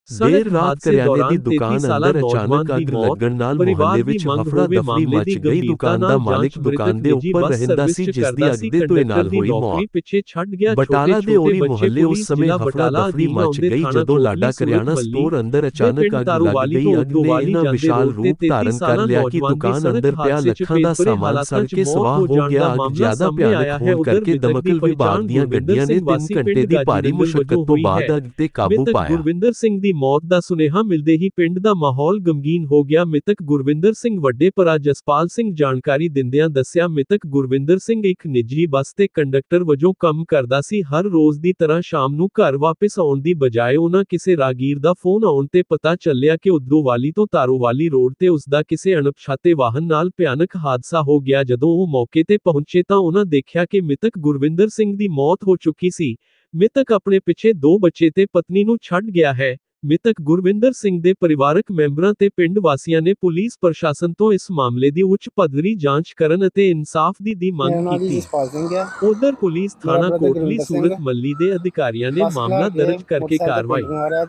देर रात करियाने दी दुकान अंदर अचानक अग लगण नाल मुहल्ले विच हफड़ा दफड़ी मच गई। दुकान दा मालिक दुकान दे उपर रहिंदा सी, जिस दी अग दे धुएं नाल होई मौत। बटाला दे ओरी मुहल्ले उस समय हफड़ा दफड़ी मच गई जदों लाडा करियाना स्टोर अंदर अचानक अग लग गई। अग ने इन्ना विशाल रूप धारण कर लिया कि दुकान अंदर पिया लखां दा सामान सड़ के स्वाह हो गया। अग ज्यादा भयानक होण करके दमकल विभाग दीआं गड्डियां ने 3 घंटे दी भारी मुशक्कत तो बाद अग ते काबू पाया। गुरविंदर सिंह दी मौत ਦਾ ਸੁਨੇਹਾ ਮਿਲਦੇ ਹੀ ਪਿੰਡ ਦਾ ਮਾਹੌਲ ਗਮਗੀਨ ਹੋ ਗਿਆ। ਮ੍ਰਿਤਕ ਗੁਰਵਿੰਦਰ ਸਿੰਘ ਵੱਡੇ ਭਰਾ ਜਸਪਾਲ ਸਿੰਘ ਜਾਣਕਾਰੀ ਦਿੰਦਿਆਂ ਦੱਸਿਆ, ਮ੍ਰਿਤਕ ਗੁਰਵਿੰਦਰ ਸਿੰਘ ਇੱਕ ਨਿੱਜੀ ਬੱਸ ਤੇ ਕੰਡਕਟਰ ਵਜੋਂ ਕੰਮ ਕਰਦਾ ਸੀ। ਹਰ ਰੋਜ਼ ਦੀ ਤਰ੍ਹਾਂ ਸ਼ਾਮ ਨੂੰ ਘਰ ਵਾਪਸ ਆਉਣ ਦੀ ਬਜਾਏ ਉਹਨਾਂ ਕਿਸੇ ਰਾਗੀਰ ਦਾ ਫੋਨ ਆਉਣ ਤੇ ਪਤਾ ਚੱਲਿਆ ਕਿ ਉਦੋਵਾਲੀ ਤੋਂ ਤਾਰੋਵਾਲੀ ਰੋਡ ਤੇ ਉਸਦਾ ਕਿਸੇ ਅਣਪਛਾਤੇ ਵਾਹਨ ਨਾਲ ਭਿਆਨਕ ਹਾਦਸਾ ਹੋ ਗਿਆ। ਜਦੋਂ ਉਹ ਮੌਕੇ ਤੇ ਪਹੁੰਚੇ ਤਾਂ ਉਹਨਾਂ ਦੇਖਿਆ ਕਿ ਮ੍ਰਿਤਕ ਗੁਰਵਿੰਦਰ ਸਿੰਘ ਦੀ ਮੌਤ ਹੋ ਚੁੱਕੀ ਸੀ। ਮ੍ਰਿਤਕ ਆਪਣੇ ਪਿੱਛੇ 2 ਬੱਚੇ ਤੇ ਪਤਨੀ ਨੂੰ ਛੱਡ ਗਿਆ ਹੈ। ਮ੍ਰਿਤਕ ਗੁਰਵਿੰਦਰ ਸਿੰਘ ਦੇ ਪਰਿਵਾਰਕ ਮੈਂਬਰਾਂ ਤੇ ਪਿੰਡ ਵਾਸੀਆਂ ਨੇ ਪੁਲਿਸ ਪ੍ਰਸ਼ਾਸਨ ਤੋਂ ਇਸ ਮਾਮਲੇ ਦੀ ਉੱਚ ਪੱਧਰੀ ਜਾਂਚ ਕਰਨ ਅਤੇ ਇਨਸਾਫ ਦੀ ਮੰਗ ਕੀਤੀ। ਉਧਰ ਪੁਲਿਸ ਥਾਣਾ ਕੋਟਲੀ ਸੂਰਤ ਮੱਲੀ ਦੇ ਅਧਿਕਾਰੀਆਂ ਨੇ ਮਾਮਲਾ ਦਰਜ ਕਰਕੇ ਕਾਰਵਾਈ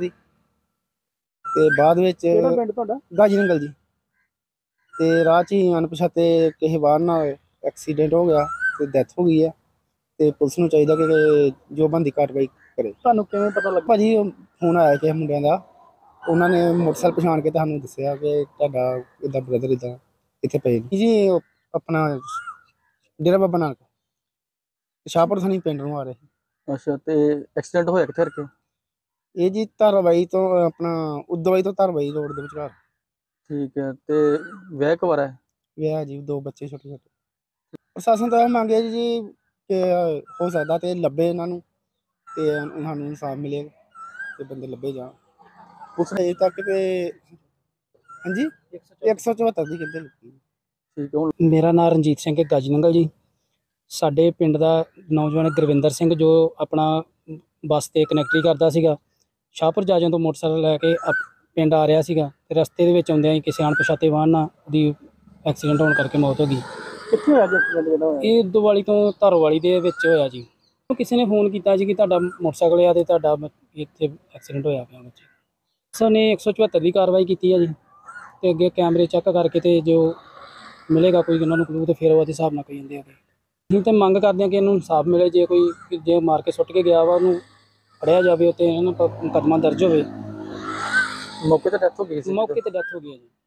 ਤੇ ਬਾਅਦ ਵਿੱਚ ਕਿਹੜਾ ਪਿੰਡ ਤੁਹਾਡਾ? ਗਾਜੀ ਨੰਗਲ ਜੀ। ਤੇ ਰਾਹ 'ਚ ਹੀ ਅਣਪਛਾਤੇ ਕਿਸੇ ਵਾਹਨ ਨਾਲ ਐਕਸੀਡੈਂਟ ਹੋ ਗਿਆ ਤੇ ਡੈਥ ਹੋ ਗਈ ਹੈ। ਤੇ ਪੁਲਿਸ ਨੂੰ ਚਾਹੀਦਾ ਕਿ ਜੋ ਬਣਦੀ ਕਾਰਵਾਈ ਕਰੇ। ਤੁਹਾਨੂੰ ਕਿਵੇਂ ਪਤਾ ਲੱਗਾ? ਭਾਜੀ ਫੋਨ ਆਇਆ ਕਿਸੇ ਮੁੰਡਿਆਂ ਦਾ, ਉਹਨਾਂ ਨੇ ਮੋਟਰਸਾਈਕਲ ਪਛਾਣ ਕੇ ਤੁਹਾਨੂੰ ਦੱਸਿਆ ਕਿ ਤੁਹਾਡਾ ਇੱਦਾਂ ਬ੍ਰਦਰ ਇੱਦਾਂ ਇੱਥੇ ਪਏ ਨੇ ਜੀ। ਆਪਣਾ ਡੇਰਾ ਬਾਬਾ ਨਾਨਕ ਸ਼ਾਹਪੁਰ ਥਾਣੀ ਪਿੰਡ ਨੂੰ ਆ ਰਹੇ। ਅੱਛਾ, ਤੇ ਐਕਸੀਡੈਂਟ ਹੋਇਆ ਕਿੱਥੇ ਰਕੇ? ਇਹ ਜੀ ਧਾਰਾਵਾਈ ਤੋਂ ਆਪਣਾ ਉਦੋਵਾਈ ਤੋਂ ਧਾਰਾਵਾਈ ਰੋਡ ਦੇ ਵਿਚਕਾਰ। ਠੀਕ ਹੈ, ਤੇ ਵਿਆਹ ਕਵਾਰਾ ਹੈ? ਵਿਆਹ ਜੀ, 2 ਬੱਚੇ ਛੋਟੇ ਛੋਟੇ। ਪ੍ਰਸ਼ਾਸਨ ਤੋਂ ਇਹ ਮੰਗਿਆ ਜੀ ਕਿ ਹੋ ਸਕਦਾ ਤੇ ਲੱਭੇ ਇਹਨਾਂ ਨੂੰ ਤੇ ਸਾਨੂੰ ਇਨਸਾਫ ਮਿਲੇ ਤੇ ਬੰਦੇ ਲੱਭੇ ਜਾਣ। ਪੁਲਿਸ ਅਜੇ ਤੱਕ ਤੇ ਹਾਂਜੀ 174 ਦੀ ਕਹਿੰਦੇ ਲੱਗੀ। ਠੀਕ ਹੈ। ਮੇਰਾ ਨਾਮ ਰਣਜੀਤ ਸਿੰਘ ਹੈ, ਗਾਜੀ ਨੰਗਲ ਜੀ। ਸਾਡੇ ਪਿੰਡ ਦਾ ਨੌਜਵਾਨ ਗੁਰਵਿੰਦਰ ਸਿੰਘ ਜੋ ਆਪਣਾ ਬੱਸ ਤੇ ਕਨੈਕਟਰੀ ਕਰਦਾ ਸੀਗਾ, ਸ਼ਾਹਪੁਰ ਜਾਜੋਂ ਤੋਂ ਮੋਟਰਸਾਈਕਲ ਲੈ ਕੇ ਪਿੰਡ ਆ ਰਿਹਾ ਸੀਗਾ ਤੇ ਰਸਤੇ ਦੇ ਵਿੱਚ ਆਉਂਦਿਆਂ ਹੀ ਕਿਸੇ ਅਣਪਛਾਤੇ ਵਾਹਨ ਨਾਲ ਦੀ ਐਕਸੀਡੈਂਟ ਹੋਣ ਕਰਕੇ ਮੌਤ ਹੋ ਗਈ। ਕਿੱਥੇ ਹੋਇਆ ਜੀ ਐਕਸੀਡੈਂਟ ਜਿਹੜਾ ਹੋਇਆ? ਇਹ ਉਦੋਵਾਲੀ ਤੋਂ ਧਾਰੋਵਾਲੀ ਦੇ ਵਿੱਚ ਹੋਇਆ ਜੀ। ਕਿਸੇ ਨੇ ਫੋਨ ਕੀਤਾ ਜੀ ਕਿ ਤੁਹਾਡਾ ਮੋਟਰਸਾਈਕਲ ਆ ਤੇ ਤੁਹਾਡਾ ਇੱਥੇ ਐਕਸੀਡੈਂਟ ਹੋਇਆ ਪਿਆ ਬੱਚੇ। ਸਰ ਨੇ 174 ਦੀ ਕਾਰਵਾਈ ਕੀਤੀ ਹੈ ਜੀ ਤੇ ਅੱਗੇ ਕੈਮਰੇ ਚੈੱਕ ਕਰਕੇ ਤੇ ਜੋ ਮਿਲੇਗਾ ਕੋਈ ਉਹਨਾਂ ਨੂੰ ਕਲੂ ਤੇ ਫਿਰ ਉਹਦੇ ਹਿਸਾਬ ਨਾਲ ਕਹੀ ਜਾਂਦੇ ਆ। ਅਸੀਂ ਤਾਂ ਮੰਗ ਕਰਦੇ ਹਾਂ ਕਿ ਇਹਨੂੰ ਇਨਸਾਫ ਮਿਲੇ। ਜੇ ਮਾਰ ਕੇ ਸੁੱਟ ਕੇ ਗਿਆ ਵਾ ਉਹਨੂੰ ਫੜਿਆ ਜਾਵੇ ਤੇ ਇਹਨਾਂ ਮੁਕੱਦਮਾ ਦਰਜ ਹੋਵੇ। ਮੌਕੇ ਤੇ ਡੈਥ ਹੋ ਗਈ ਸੀ? ਮੌਕੇ ਤੇ ਡੈਥ ਹੋ ਗਈ ਹੈ ਜੀ।